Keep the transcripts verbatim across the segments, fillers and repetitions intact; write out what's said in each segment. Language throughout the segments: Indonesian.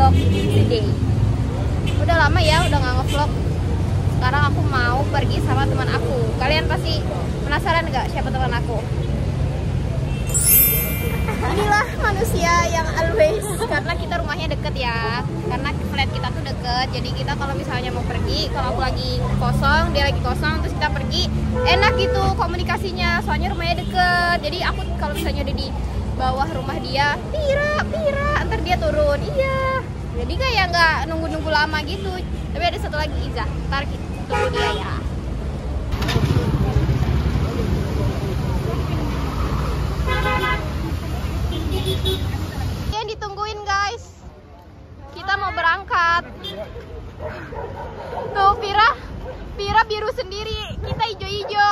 vlog today. Udah lama ya udah nggak nge-vlog. Sekarang aku mau pergi sama teman aku. Kalian pasti penasaran nggak siapa teman aku? Inilah manusia yang always, karena kita rumahnya deket ya, karena flat kita tuh deket. Jadi kita kalau misalnya mau pergi, kalau aku lagi kosong, dia lagi kosong, terus kita pergi, enak gitu komunikasinya, soalnya rumahnya deket. Jadi aku kalau misalnya udah di bawah rumah dia, Pira, Pira, ntar dia turun, iya. Jadi kayak nggak nunggu-nunggu lama gitu. Tapi ada satu lagi, Iza, ntar kita tunggu dia ya. Yang ditungguin guys, kita mau berangkat. Tuh Pira, Pira biru sendiri, kita hijau-hijau.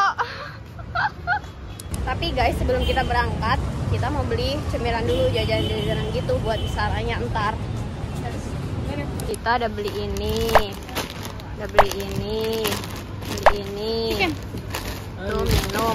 Tapi guys, sebelum kita berangkat, kita mau beli cemilan dulu, jajan-jajanan gitu buat disaranya ntar. Kita udah beli ini, udah beli ini, beli ini. Tuh minum.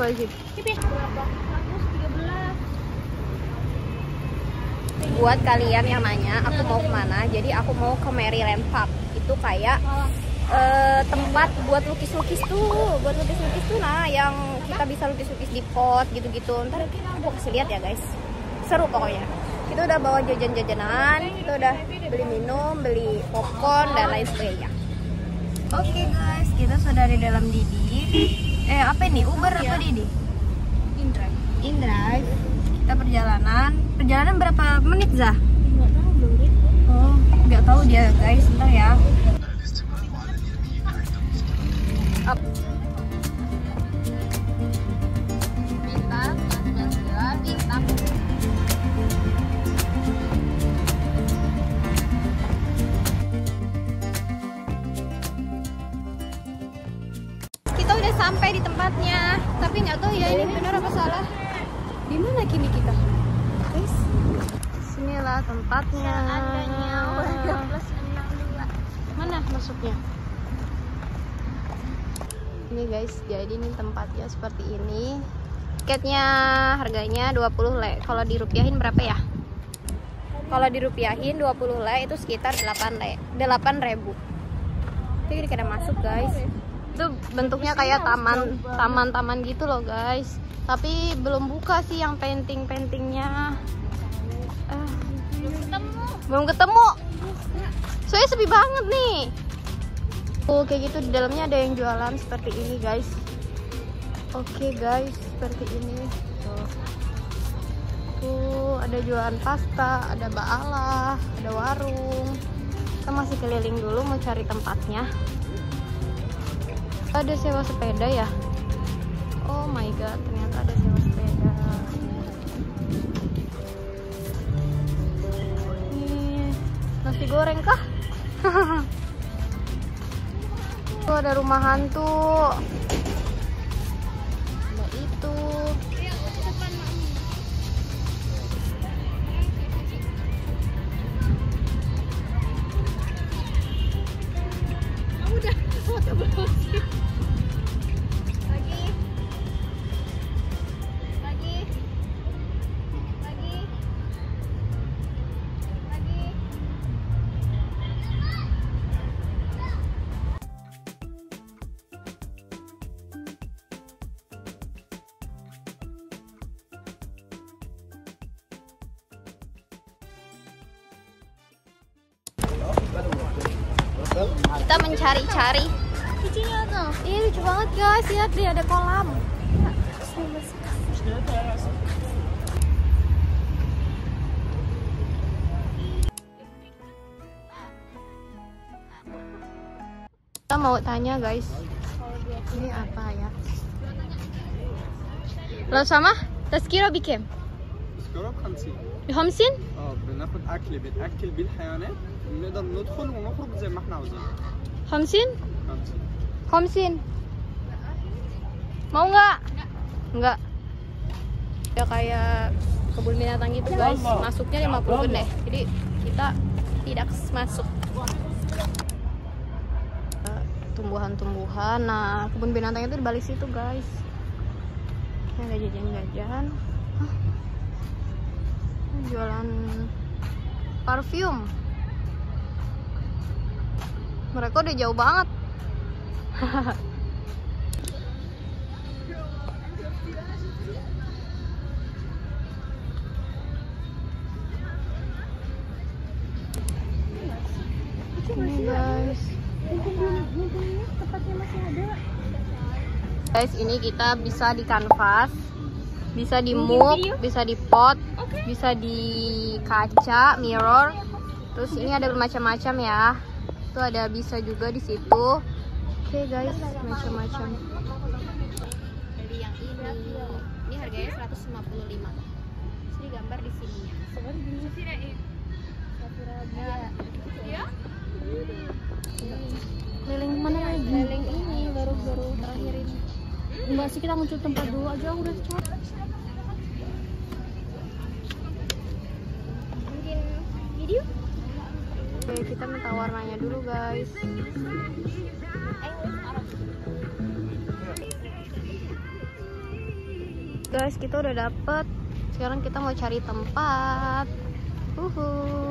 Buat kalian yang nanya aku mau kemana, jadi aku mau ke Maryland Park. Itu kayak uh, tempat buat lukis-lukis tuh, buat lukis-lukis tuh nah, yang kita bisa lukis-lukis di pot gitu-gitu. Ntar aku kasih lihat ya guys, seru pokoknya. Kita udah bawa jajan-jajanan, kita udah beli minum, beli popcorn dan lain sebagainya. Oke okay guys, kita sudah di dalam Didi. Eh apa ini? Uber apa Didi? InDrive. InDrive. Kita perjalanan. Perjalanan berapa menit Zah? Nggak tahu belum. Oh, nggak tahu dia guys. Bentar ya. Up. Bintang sembilan sembilan bintang. Kita udah sampai di tempatnya, tapi nggak tahu ya ini benar apa salah. Di mana kini kita? Guys, sinilah tempatnya. Mana masuknya? Ini guys, jadi ini tempatnya seperti ini. Tiketnya harganya dua puluh le. Kalau dirupiahin berapa ya? Kalau dirupiahin dua puluh le itu sekitar delapan le, delapan ribu. Jadi kita masuk guys. Itu bentuknya kayak taman, taman-taman gitu loh guys. Tapi belum buka sih yang painting-paintingnya. Uh, belum ketemu. Belum ketemu. Soalnya sepi banget nih. Oh, kayak gitu di dalamnya ada yang jualan seperti ini guys. Oke okay, guys, seperti ini. Tuh. Tuh, ada jualan pasta, ada ba'alah, ada warung. Kita masih keliling dulu mau cari tempatnya. Ada sewa sepeda ya. Oh my god, ternyata ada sewa sepeda. Nih, nasi goreng kah? Tuh ada rumah hantu. Ada itu. Udah, foto berhasil. Kita mencari-cari. Ini lucu banget guys, lihat deh ada kolam. Kita mau tanya guys, ini apa ya? لو سمحت تذكرة بكام؟ تذكرة بخمسين. بخمسين؟ اه بناخد أكل بنأكل بيه الحيوانات ونقدر ندخل ونخرج زي ما احنا عاوزين. خمسين؟ خمسين. خمسين. Mau nggak? Nggak. Ya kayak kebun binatang gitu guys, masuknya lima puluh gede. Jadi kita tidak masuk. Tumbuhan-tumbuhan. Nah, kebun binatang itu di balik situ guys. Ini ada jajan-jajan. Jualan parfum. Mereka udah jauh banget. Ini guys. Guys, ini kita bisa di kanvas, bisa di mug, bisa di pot, bisa di kaca, mirror. Terus ini ada bermacam-macam ya. Itu ada bisa juga di situ. Oke guys, macam-macam. Jadi yang ini, ini harganya seratus lima puluh lima. Ini gambar di sininya. Ya. Keliling mana lagi? Keliling ini baru-baru terakhir ini. Enggak sih, kita muncul tempat dulu aja udah capek. Mungkin video? Oke, kita minta warnanya dulu guys. Guys, kita udah dapet. Sekarang kita mau cari tempat. Uhu.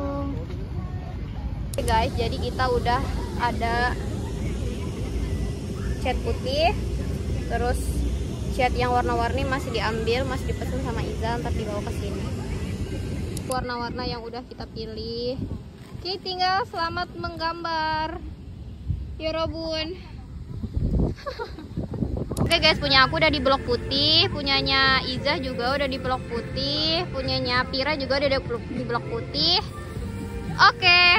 Oke guys, jadi kita udah ada cat putih, terus cat yang warna-warni masih diambil, masih dipesan sama Iza, ntar dibawa ke sini. Warna-warna yang udah kita pilih. Oke, tinggal selamat menggambar. Ya Robun. Oke guys, punya aku udah di blok putih, punyanya Iza juga udah di blok putih, punyanya Pira juga udah di blok putih. Oke.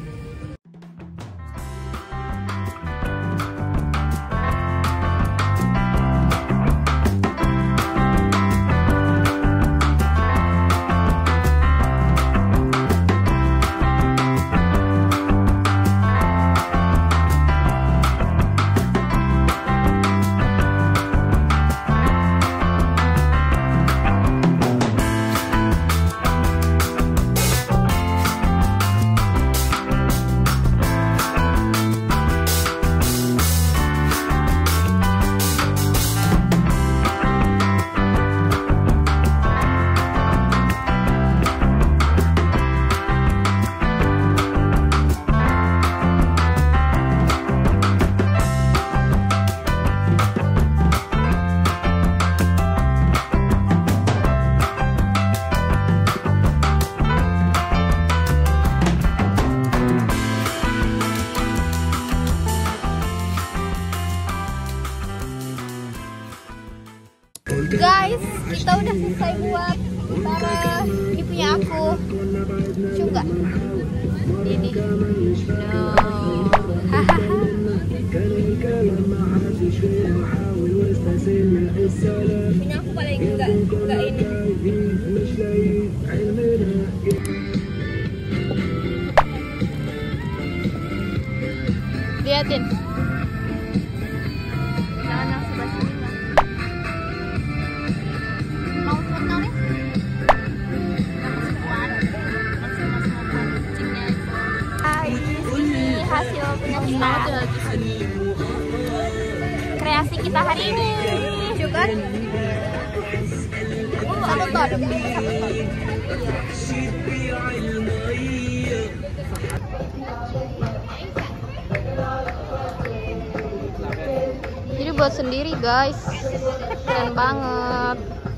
Guys, kita udah selesai buat Tara. Ini punya aku. Coba ini. No. Punya aku paling enggak enggak ini. Liatin. Hasil punya kita, kreasi kita hari ini juga satu ton, satu ton. Jadi buat sendiri guys, keren banget.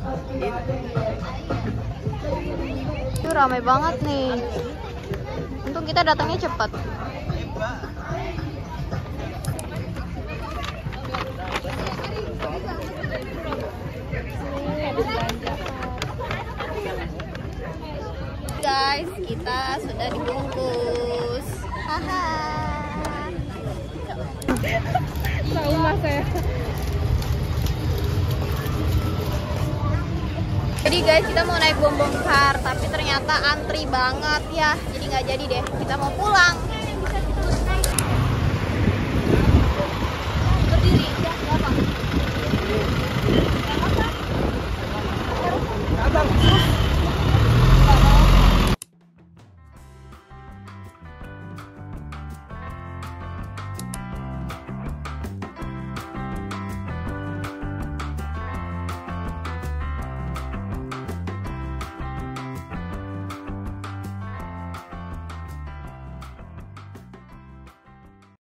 Itu ramai banget nih. Untung kita datangnya cepat. Guys, kita sudah dibungkus. Haha. Trauma saya. Jadi guys, kita mau naik bom bom kar, tapi ternyata antri banget ya. Jadi nggak jadi deh. Kita mau pulang.